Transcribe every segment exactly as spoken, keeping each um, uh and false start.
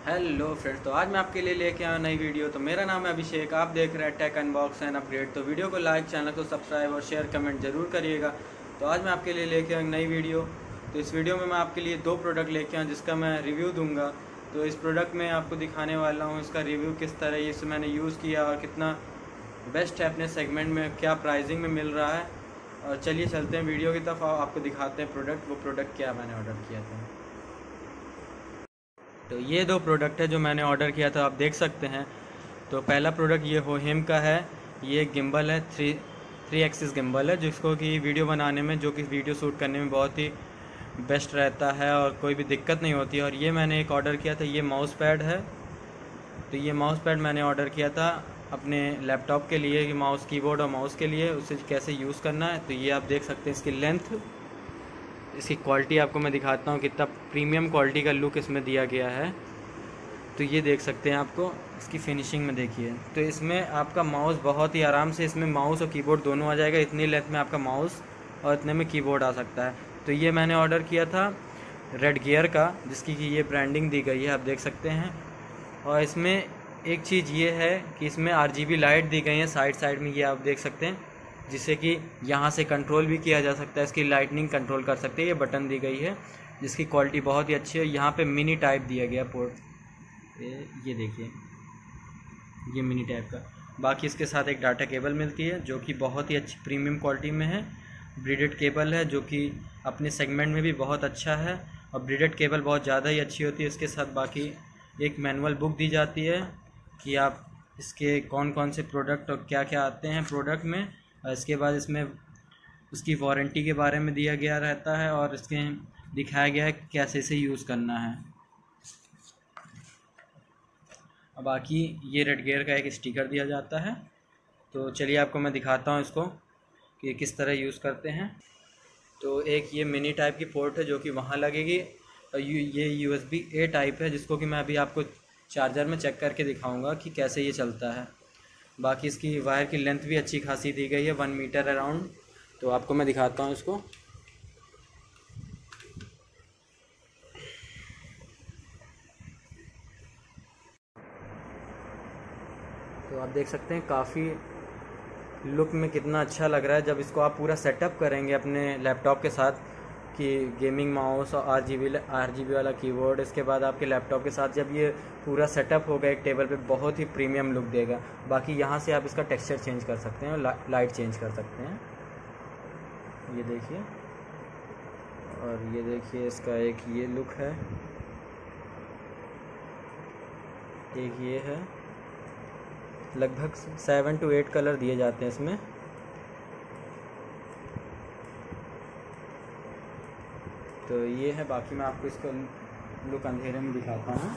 Hello friends, तो आज मैं आपके लिए लेके आया नई वीडियो। तो मेरा नाम है अभिषेक, आप देख रहे हैं टेक अनबॉक्स एंड अपग्रेड। तो वीडियो को लाइक, चैनल को सब्सक्राइब और शेयर कमेंट जरूर करिएगा। तो आज मैं आपके लिए लेके आया नई वीडियो। तो इस वीडियो में मैं आपके लिए दो प्रोडक्ट लेके आया जिसका मैं रिव्यू दूंगा। तो इस प्रोडक्ट में आपको दिखाने वाला हूँ इसका रिव्यू किस तरह इसे मैंने यूज़ किया और कितना बेस्ट है अपने सेगमेंट में, क्या प्राइसिंग में मिल रहा है। और चलिए चलते हैं वीडियो की तरफ, आपको दिखाते हैं प्रोडक्ट, वो प्रोडक्ट क्या मैंने ऑर्डर किया था। तो ये दो प्रोडक्ट है जो मैंने ऑर्डर किया था, आप देख सकते हैं। तो पहला प्रोडक्ट ये होहेम का है। ये गिम्बल है, थ्री थ्री एक्सिस गिम्बल है, जिसको कि वीडियो बनाने में, जो कि वीडियो शूट करने में बहुत ही बेस्ट रहता है और कोई भी दिक्कत नहीं होती है। और ये मैंने एक ऑर्डर किया था, ये माउस पैड है। तो ये माउस पैड मैंने ऑर्डर किया था अपने लैपटॉप के लिए, कि माउस कीबोर्ड और माउस के लिए उसे कैसे यूज़ करना है। तो ये आप देख सकते हैं, इसकी लेंथ, इसकी क्वालिटी आपको मैं दिखाता हूँ, कितना प्रीमियम क्वालिटी का लुक इसमें दिया गया है। तो ये देख सकते हैं, आपको इसकी फिनिशिंग में देखिए। तो इसमें आपका माउस बहुत ही आराम से, इसमें माउस और कीबोर्ड दोनों आ जाएगा। इतनी लेंथ में आपका माउस और इतने में कीबोर्ड आ सकता है। तो ये मैंने ऑर्डर किया था रेड गियर का, जिसकी कि ये ब्रांडिंग दी गई है, आप देख सकते हैं। और इसमें एक चीज़ ये है कि इसमें आर जी बी लाइट दी गई है साइड साइड में, ये आप देख सकते हैं, जिससे कि यहाँ से कंट्रोल भी किया जा सकता है, इसकी लाइटनिंग कंट्रोल कर सकते हैं। ये बटन दी गई है जिसकी क्वालिटी बहुत ही अच्छी है। यहाँ पे मिनी टाइप दिया गया पोर्ट, ये देखिए, ये मिनी टाइप का। बाकी इसके साथ एक डाटा केबल मिलती है जो कि बहुत ही अच्छी प्रीमियम क्वालिटी में है। ब्रीडेड केबल है जो कि अपने सेगमेंट में भी बहुत अच्छा है, और ब्रीडेड केबल बहुत ज़्यादा ही अच्छी होती है। इसके साथ बाकी एक मैनुअल बुक दी जाती है कि आप इसके कौन कौन से प्रोडक्ट और क्या क्या आते हैं प्रोडक्ट में। और इसके बाद इसमें उसकी वारंटी के बारे में दिया गया रहता है, और इसके दिखाया गया है कैसे इसे यूज़ करना है। अब बाकी ये रेड गियर का एक स्टिकर दिया जाता है। तो चलिए आपको मैं दिखाता हूँ इसको कि किस तरह यूज़ करते हैं। तो एक ये मिनी टाइप की पोर्ट है जो कि वहाँ लगेगी, और ये U S B A type है, जिसको कि मैं अभी आपको चार्जर में चेक करके दिखाऊंगा कि कैसे ये चलता है। बाकी इसकी वायर की लेंथ भी अच्छी खासी दी गई है, वन मीटर अराउंड। तो आपको मैं दिखाता हूँ इसको। तो आप देख सकते हैं काफ़ी लुक में कितना अच्छा लग रहा है जब इसको आप पूरा सेटअप करेंगे अपने लैपटॉप के साथ, कि गेमिंग माउस और R G B R G B वाला कीबोर्ड। इसके बाद आपके लैपटॉप के साथ जब ये पूरा सेटअप होगा एक टेबल पे, बहुत ही प्रीमियम लुक देगा। बाकी यहाँ से आप इसका टेक्सचर चेंज कर सकते हैं और ला, लाइट चेंज कर सकते हैं, ये देखिए। और ये देखिए इसका एक ये लुक है, एक ये है। लगभग सेवन टू एट कलर दिए जाते हैं इसमें। तो ये है, बाकी मैं आपको इसका लुक अंधेरे में दिखाता हूँ।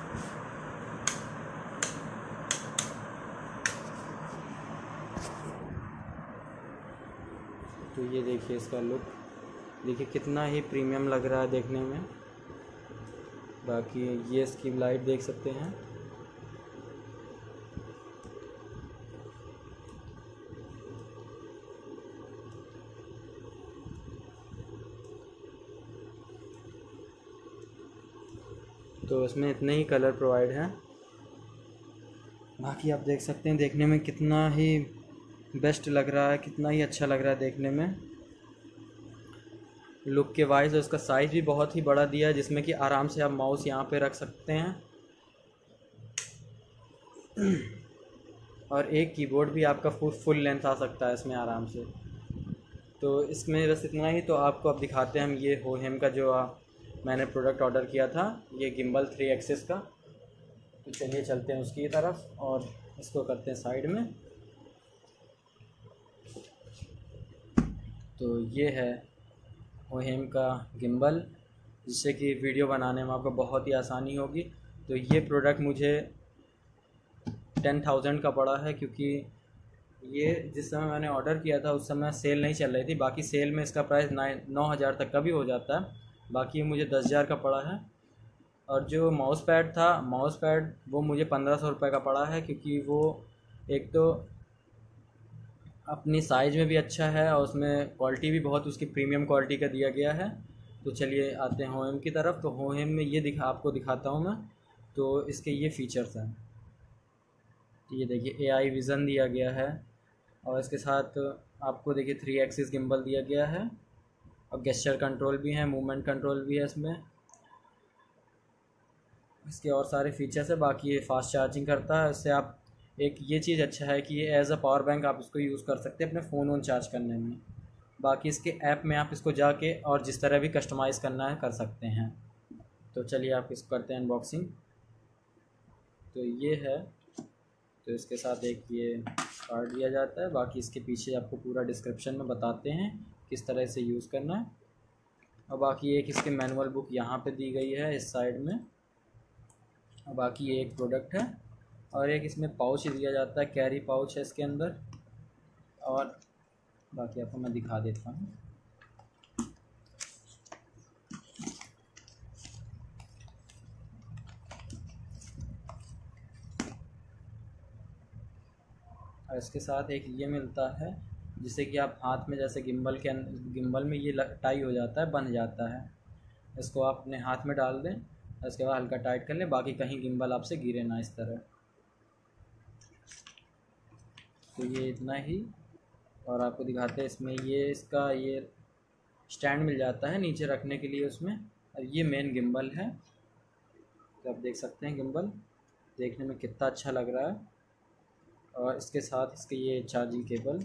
तो ये देखिए इसका लुक, देखिए कितना ही प्रीमियम लग रहा है देखने में। बाकी ये इसकी लाइट देख सकते हैं। तो इसमें इतने ही कलर प्रोवाइड हैं। बाकी आप देख सकते हैं देखने में कितना ही बेस्ट लग रहा है, कितना ही अच्छा लग रहा है देखने में लुक के वाइज। और उसका साइज़ भी बहुत ही बड़ा दिया है, जिसमें कि आराम से आप माउस यहाँ पे रख सकते हैं। और एक कीबोर्ड भी आपका फुल फुल लेंथ आ सकता है इसमें आराम से। तो इसमें बस इतना ही। तो आपको अब दिखाते हैं हम ये होहेम का जो आप मैंने प्रोडक्ट ऑर्डर किया था, ये गिम्बल थ्री एक्सिस का। तो चलिए चलते हैं उसकी तरफ और इसको करते हैं साइड में। तो ये है होहेम का गिम्बल, जिससे कि वीडियो बनाने में आपको बहुत ही आसानी होगी। तो ये प्रोडक्ट मुझे टेन थाउजेंड का पड़ा है, क्योंकि ये जिस समय मैंने ऑर्डर किया था उस समय सेल नहीं चल रही थी। बाकी सेल में इसका प्राइस नाइन नौ हज़ार तक का भी हो जाता है, बाकी मुझे दस हज़ार का पड़ा है। और जो माउस पैड था, माउस पैड वो मुझे पंद्रह सौ रुपये का पड़ा है, क्योंकि वो एक तो अपनी साइज़ में भी अच्छा है और उसमें क्वालिटी भी बहुत उसकी प्रीमियम क्वालिटी का दिया गया है। तो चलिए आते हैं होहेम की तरफ। तो होहेम में ये दिखा आपको दिखाता हूँ मैं। तो इसके ये फीचर्स हैं। तो ये देखिए ए आई विज़न दिया गया है, और इसके साथ आपको देखिए थ्री एक्सिस गिम्बल दिया गया है, और गेस्चर कंट्रोल भी है, मूवमेंट कंट्रोल भी है इसमें। इसके और सारे फीचर्स है। बाकी ये फास्ट चार्जिंग करता है। इससे आप एक ये चीज़ अच्छा है कि ये एज अ पावर बैंक आप इसको यूज़ कर सकते हैं अपने फ़ोन वोन चार्ज करने में। बाकी इसके ऐप में आप इसको जाके और जिस तरह भी कस्टमाइज़ करना है कर सकते हैं। तो चलिए आप इसको करते हैं अनबॉक्सिंग। तो ये है, तो इसके साथ एक ये कार्ड दिया जाता है। बाकी इसके पीछे आपको पूरा डिस्क्रिप्शन में बताते हैं किस तरह से यूज़ करना है। और बाकी एक इसके मैनुअल बुक यहाँ पे दी गई है इस साइड में। और बाकी ये एक प्रोडक्ट है, और एक इसमें पाउच दिया जाता है, कैरी पाउच है इसके अंदर। और बाकी आपको मैं दिखा देता हूँ। और इसके साथ एक ये मिलता है जिससे कि आप हाथ में, जैसे गिम्बल के गिम्बल में ये टाई हो जाता है, बंध जाता है। इसको आप अपने हाथ में डाल दें, इसके बाद हल्का टाइट कर लें, बाकी कहीं गिम्बल आपसे गिरे ना इस तरह। तो ये इतना ही। और आपको दिखाते हैं इसमें ये इसका ये स्टैंड मिल जाता है नीचे रखने के लिए उसमें। और ये मेन गिम्बल है। तो आप देख सकते हैं गिम्बल देखने में कितना अच्छा लग रहा है। और इसके साथ इसके ये चार्जिंग केबल,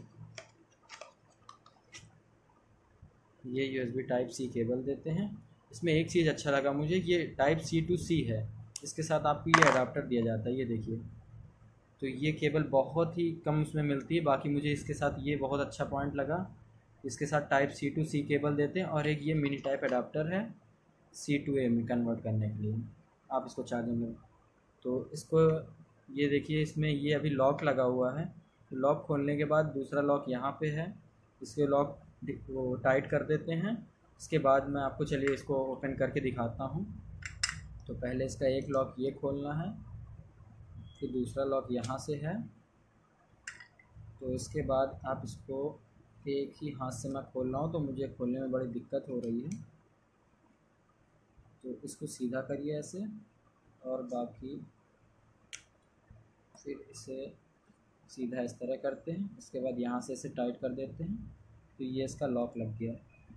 ये यूएसबी टाइप सी केबल देते हैं। इसमें एक चीज़ अच्छा लगा मुझे, ये टाइप सी टू सी है। इसके साथ आपको ये अडाप्टर दिया जाता है, ये देखिए। तो ये केबल बहुत ही कम उसमें मिलती है। बाकी मुझे इसके साथ ये बहुत अच्छा पॉइंट लगा, इसके साथ type C to C cable देते हैं। और एक ये मिनी टाइप अडाप्टर है सी टू ए में कन्वर्ट करने के लिए, आप इसको चार्जिंग में। तो इसको ये देखिए, इसमें ये अभी लॉक लगा हुआ है। लॉक खोलने के बाद दूसरा लॉक यहाँ पे है, इसके लॉक वो टाइट कर देते हैं। इसके बाद मैं आपको चलिए इसको ओपन करके दिखाता हूँ। तो पहले इसका एक लॉक ये खोलना है, फिर दूसरा लॉक यहाँ से है। तो इसके बाद आप इसको एक ही हाथ से मैं खोल रहा हूँ, तो मुझे खोलने में बड़ी दिक्कत हो रही है। तो इसको सीधा करिए ऐसे, और बाकी फिर इसे सीधा इस तरह करते हैं। इसके बाद यहाँ से इसे टाइट कर देते हैं। तो ये इसका लॉक लग गया।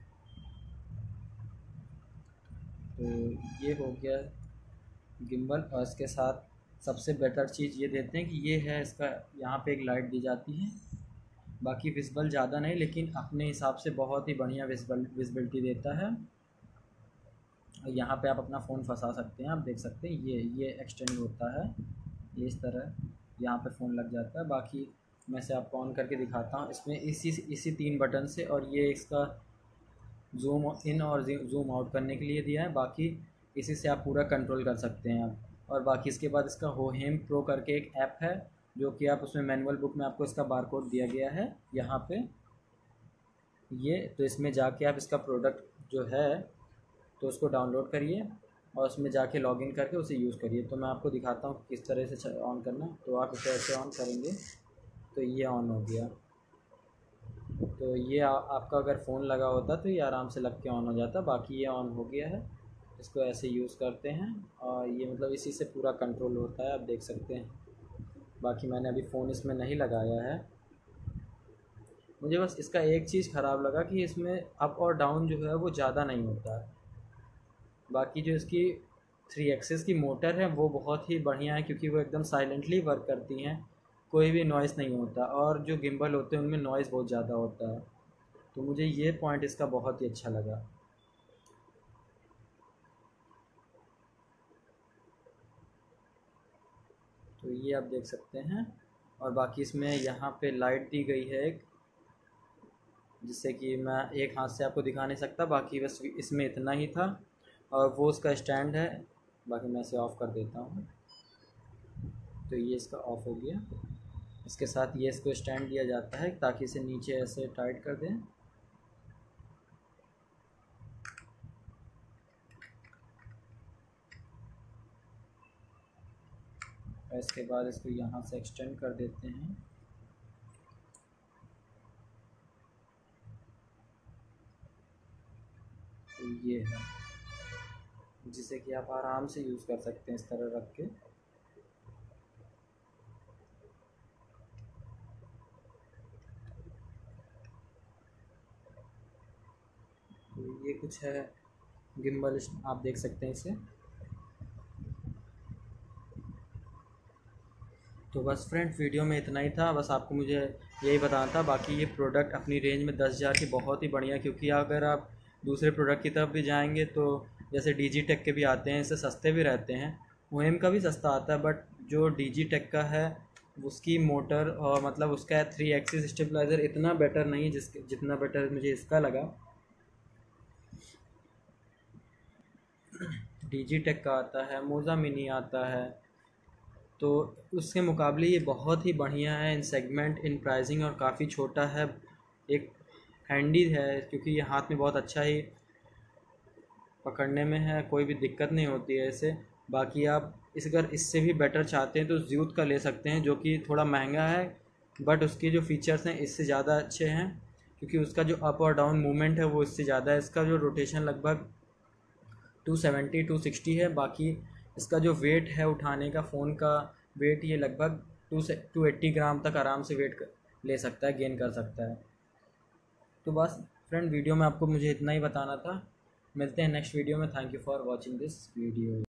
तो ये हो गया गिम्बल। और इसके साथ सबसे बेटर चीज़ ये देते हैं कि ये है इसका, यहाँ पे एक लाइट दी जाती है। बाकी विजिबल ज़्यादा नहीं, लेकिन अपने हिसाब से बहुत ही बढ़िया विजिबल विजिबिलिटी देता है। यहाँ पे आप अपना फ़ोन फंसा सकते हैं। आप देख सकते हैं ये ये एक्सटेंड होता है, ये इस तरह यहाँ पे फ़ोन लग जाता है। बाकी मैं से आपको ऑन करके दिखाता हूँ। इसमें इसी इसी तीन बटन से, और ये इसका जूम इन और जूम आउट करने के लिए दिया है। बाकी इसी से आप पूरा कंट्रोल कर सकते हैं आप। और बाकी इसके बाद इसका होहेम प्रो करके एक ऐप है, जो कि आप उसमें मैनुअल बुक में आपको इसका बारकोड दिया गया है यहाँ पे ये। तो इसमें जाके आप इसका प्रोडक्ट जो है तो उसको डाउनलोड करिए, और उसमें जाके लॉगिन करके उसे यूज़ करिए। तो मैं आपको दिखाता हूँ किस तरह से ऑन करना है। तो आप इसे ऐसे ऑन करेंगे तो ये ऑन हो गया। तो ये आ, आपका अगर फ़ोन लगा होता तो ये आराम से लग के ऑन हो जाता। बाकी ये ऑन हो गया है। इसको ऐसे यूज़ करते हैं, और ये मतलब इसी से पूरा कंट्रोल होता है, आप देख सकते हैं। बाकी मैंने अभी फ़ोन इसमें नहीं लगाया है। मुझे बस इसका एक चीज़ ख़राब लगा कि इसमें अप और डाउन जो है वो ज़्यादा नहीं होता है। बाकी जो इसकी थ्री एक्सिस की मोटर है वो बहुत ही बढ़िया है, क्योंकि वो एकदम साइलेंटली वर्क करती हैं, कोई भी नॉइज़ नहीं होता। और जो गिम्बल होते हैं उनमें नॉइज़ बहुत ज़्यादा होता है। तो मुझे ये पॉइंट इसका बहुत ही अच्छा लगा। तो ये आप देख सकते हैं। और बाकी इसमें यहाँ पे लाइट दी गई है एक, जिससे कि मैं एक हाथ से आपको दिखा नहीं सकता। बाकी बस इसमें इतना ही था। और वो उसका स्टैंड है। बाकी मैं इसे ऑफ़ कर देता हूँ। तो ये इसका ऑफ़ हो गया। इसके साथ ये इसको स्टैंड दिया जाता है ताकि इसे नीचे ऐसे टाइट कर दें। और इसके बाद इसको यहाँ से एक्सटेंड कर देते हैं। तो ये है, जिसे कि आप आराम से यूज़ कर सकते हैं इस तरह रख के। तो ये कुछ है गिम्बल, आप देख सकते हैं इसे। तो बस फ्रेंड वीडियो में इतना ही था, बस आपको मुझे यही बताना था। बाकी ये प्रोडक्ट अपनी रेंज में दस हज़ार की बहुत ही बढ़िया, क्योंकि अगर आप दूसरे प्रोडक्ट की तरफ भी जाएंगे तो जैसे डिजिटेक के भी आते हैं, इससे सस्ते भी रहते हैं। ओएम का भी सस्ता आता है, बट जो डिजिटेक का है उसकी मोटर और मतलब उसका है थ्री एक्सिस स्टेबलाइज़र इतना बेटर नहीं जिसके जितना बेटर मुझे इसका लगा। डिजिटेक का आता है, मोज़ा मिनी आता है, तो उसके मुकाबले ये बहुत ही बढ़िया है इन सेगमेंट, इन प्राइसिंग, और काफ़ी छोटा है, एक हैंडी है, क्योंकि ये हाथ में बहुत अच्छा ही पकड़ने में है, कोई भी दिक्कत नहीं होती है इसे। बाकी आप इस अगर इससे भी बेटर चाहते हैं तो ज़्यूट का ले सकते हैं, जो कि थोड़ा महंगा है, बट उसके जो फीचर्स हैं इससे ज़्यादा अच्छे हैं, क्योंकि उसका जो अप और डाउन मूवमेंट है वो इससे ज़्यादा है। इसका जो रोटेशन लगभग टू सेवेंटी टू सिक्सटी है। बाकी इसका जो वेट है उठाने का, फ़ोन का वेट, ये लगभग टू से टू एट्टी ग्राम तक आराम से वेट ले सकता है, गेन कर सकता है। तो बस फ्रेंड वीडियो में आपको मुझे इतना ही बताना था। मिलते हैं नेक्स्ट वीडियो में। Thank you for watching this video.